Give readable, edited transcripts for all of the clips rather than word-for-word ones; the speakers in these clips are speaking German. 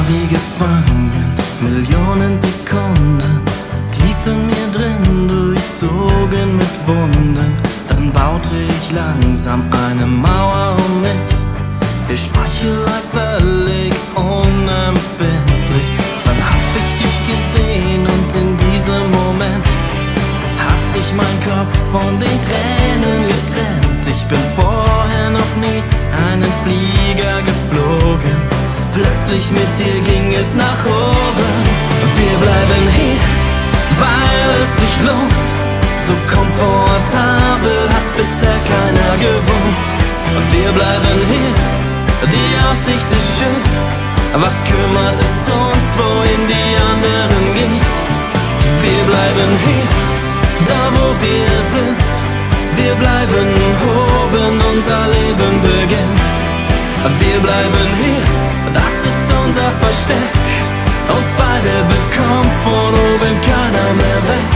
wie gefangen, Millionen Sekunden, tief in mir drin, durchzogen mit Wunden. Dann baute ich langsam eine Mauer um mich, die Schmeichelei völlig unempfindlich. Dann hab ich dich gesehen und in diesem Moment hat sich mein Kopf von den Tränen getrennt. Ich bin vorher noch nie einen Flieger geflogen, plötzlich mit dir ging es nach oben. Wir bleiben hier, weil es sich lohnt, so komfortabel hat bisher keiner gewohnt. Wir bleiben hier, die Aussicht ist schön, was kümmert es uns, wohin die anderen gehen? Wir bleiben hier, da wo wir sind, wir bleiben oben, unser Leben beginnt. Wir bleiben hier, das ist unser Versteck, uns beide bekommt von oben keiner mehr weg.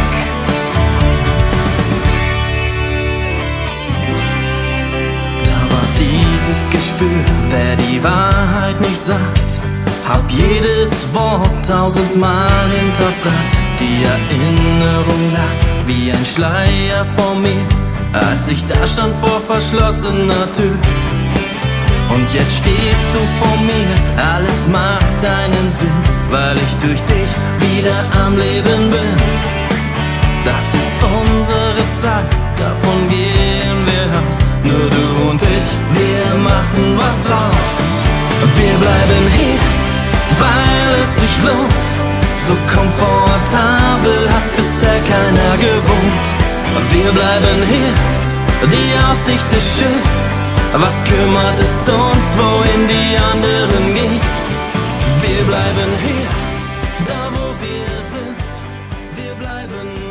Da war dieses Gespür, wer die Wahrheit nicht sagt, hab jedes Wort tausendmal hinterfragt. Die Erinnerung lag wie ein Schleier vor mir, als ich da stand vor verschlossener Tür. Und jetzt stehst du vor mir, alles macht einen Sinn, weil ich durch dich wieder am Leben bin. Das ist unsere Zeit, davon gehen wir aus, nur du und ich, wir machen was draus. Wir bleiben hier, weil es sich lohnt, so komfortabel hat bisher keiner gewohnt. Wir bleiben hier, die Aussicht ist schön, was kümmert es uns, wohin die anderen gehen? Wir bleiben hier, da wo wir sind, wir bleiben